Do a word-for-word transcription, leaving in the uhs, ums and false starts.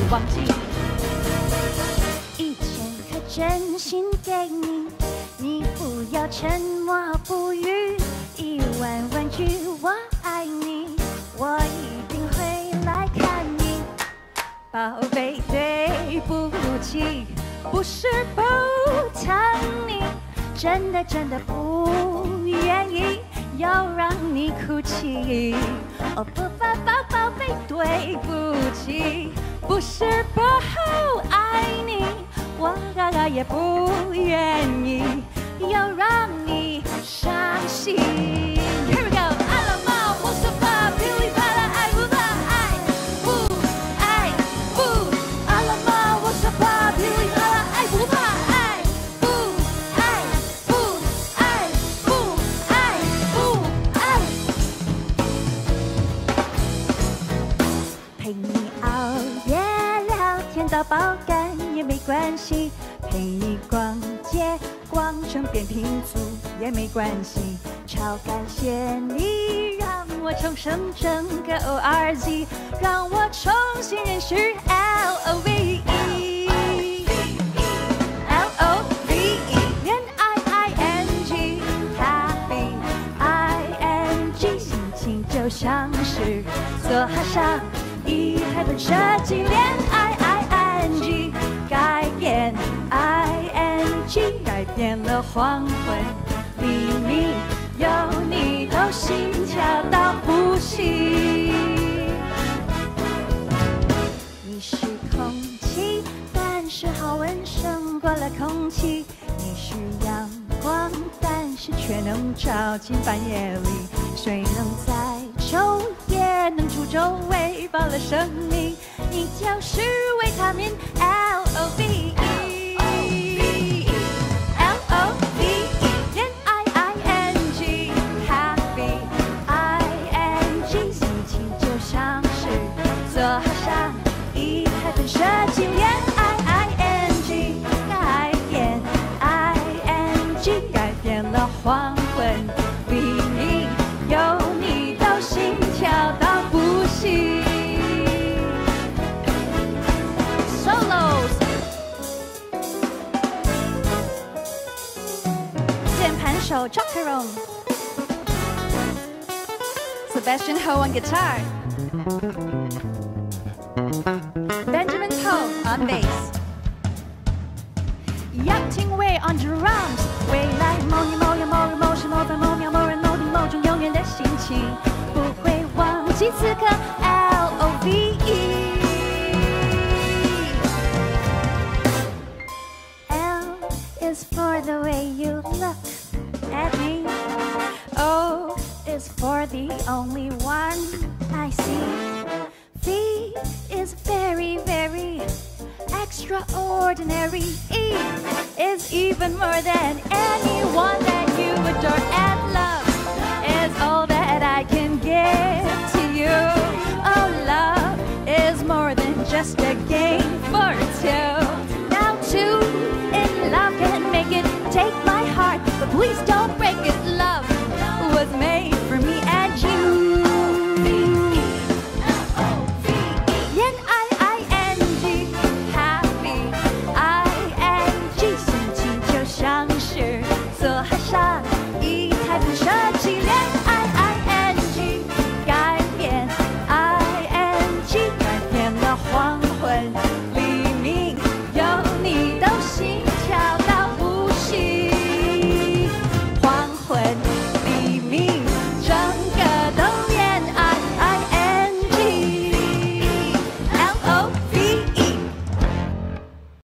忘记。一千颗真心给你，你不要沉默不语。一万万句我爱你，我一定会来看你。宝贝，对不起，不是不疼你，真的真的不愿意要让你哭泣。哦，不，宝宝宝贝，对不起，不是不爱你，我也不愿意要让你伤心。Here we go， 阿拉玛，我是怕噼里啪啦，爱不怕，爱不爱不，阿拉玛，我是怕噼里啪啦，爱不怕，爱不爱不，爱不爱不爱。陪你熬夜聊天到爆肝也没关系，陪你逛街逛成扁平足也没关系，超感谢你让我重生整个 O R Z， 让我重新认识 L O V E L O V E 恋爱 I N G Happy I N G 心情就像是坐上一台奔驰机，恋爱 I N G 改变 I N G 改变了黄昏黎明，有你都心跳到不行。你是空气，但是好闻胜过了空气。你是阳光，但是却能照进半夜里。谁能在昼夜能煮粥喂饱了生命？你就是维他命 L O V E。设计恋爱 I N G 改变 I N G 改变了黄昏黎明，有你都心跳到不行。Solos， 键盘手 Jokeron， Sebastian Ho on guitar。Benjamin Ho on bass， 杨廷伟 on drums， 未来某年某月某日某时某分某秒某人某地某种永远的心情，不会忘记此刻 L O V E。L is for the way you look at me. O is for the only one I see.V is very, very extraordinary. E is even more than anyone that you adore. And love is all that I can give to you. Oh, love is more than just a game for two.